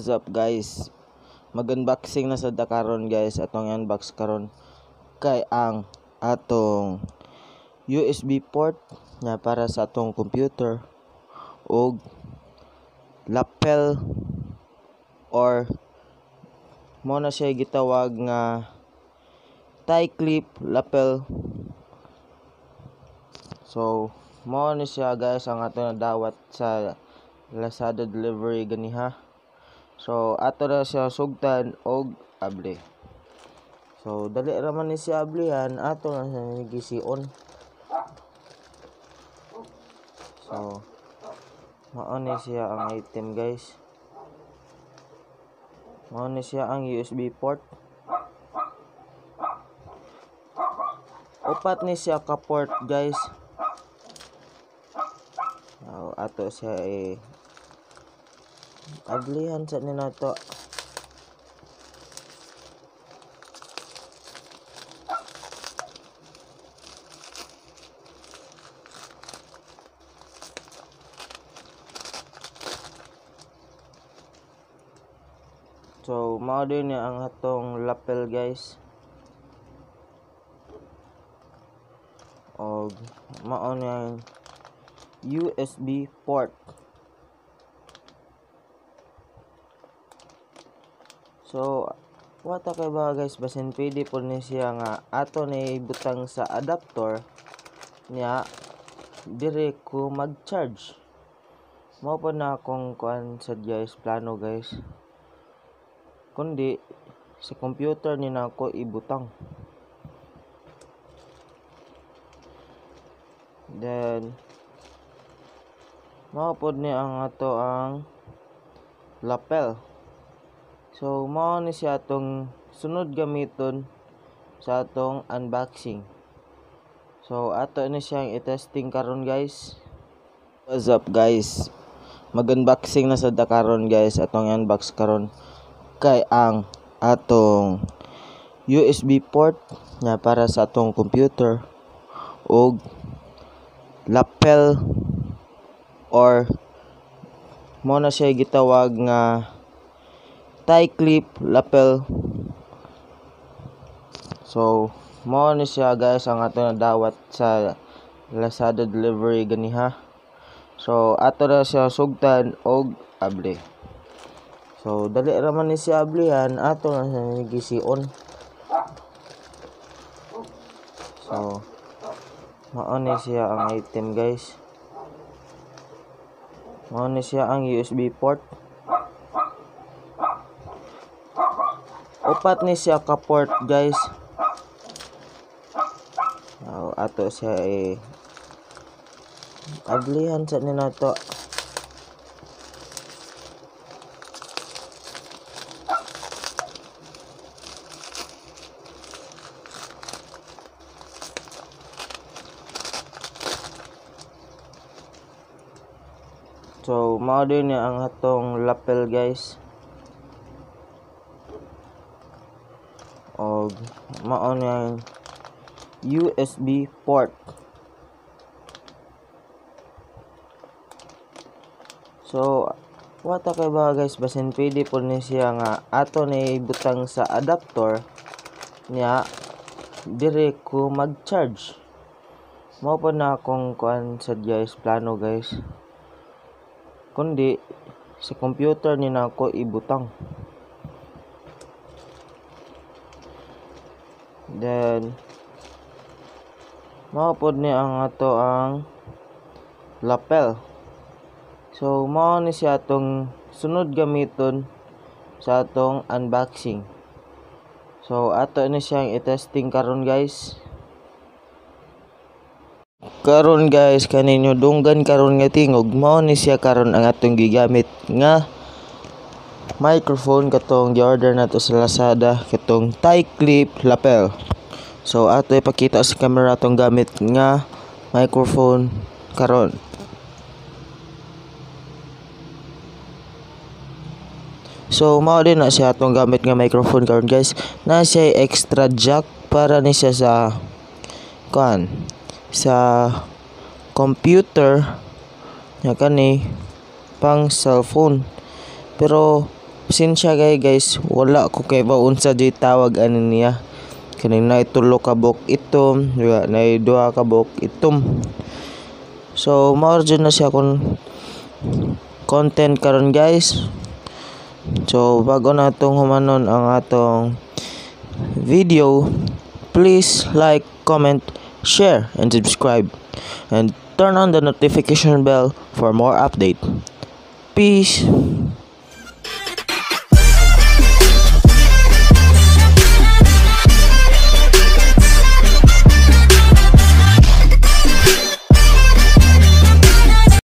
What's up guys? Mag-unboxing na sa karon guys. Atong unbox karon kay ang atong USB port na para sa atong computer o lapel or mo na siya gitawag nga tie clip lapel. So mo ni siya guys ang ato na dawat sa Lazada delivery ganiha. So ato na siya sugtan og able. So dali ra man ni siya ablihan, ato na siya gisi-on. So mao ni siya ang item guys. Mao ni siya ang USB port. Upat ni siya ka port guys. Ato siya ablihan sa nina to. So mao din ang atong lapel guys. Og mao ni ang USB port. So wata kay ba guys, basin pwede po ni siya nga ato ni butang sa adapter niya dire ko mag-charge. Mao pa na akong kuan sa guys plano guys. Kundi sa computer ni nako ibutang. Then mao pod ni ang ato ang lapel. So mao ni siya atong sunod gamiton sa atong unboxing. So ato ni siyang i-testing karon guys. What's up guys? Mag-unboxing na sa karon guys. Atong unbox karon kay ang atong USB port na para sa atong computer o lapel or mo na siya gitawag nga tie clip lapel. So mo ni siya guys ang ato na dawat sa Lazada delivery ganiha. So ato na siya sugtan og able. So dali ra man ni siya ablihan, ato na siya gisi-on. So mao ni siya ang item guys. Mao ni siya ang USB port. Upat ni siya ka port guys. Ato siya ablihan sa nina to. So mao din ang atong lapel guys. Og mao ni ang USB port. So wata kay ba guys, basin pwede po ni siya nga ato ni butang sa adapter niya dire ko mag-charge. Mao pa na akong kuan sa guys plano guys. Kundi sa computer ni nako ibutang. Then mao pod ni ang ato ang lapel. So mao ni siya atong sunod gamiton sa atong unboxing. So ato ni siyang i-testing karon guys. Karon guys, kaninyo dunggan karon nga tingog, mao ni siya karon ang atong gigamit nga microphone katong gi-order nato sa Lazada, katong tie clip lapel. So ato ipakita sa camera atong gamit nga microphone karon. So mao din na siya atong gamit nga microphone karon guys. Na siya extra jack para ni siya sa computer nga kani pang cellphone. Pero Pasensya kay guys, wala ko kay unsa jay tawag ani niya. Kanina tulo ka bok itom, na duha ka bok itom. So mao jud na siya kun content karon guys. So bago natong humanon ang atong video, please like, comment, share, and subscribe. And turn on the notification bell for more update. Peace.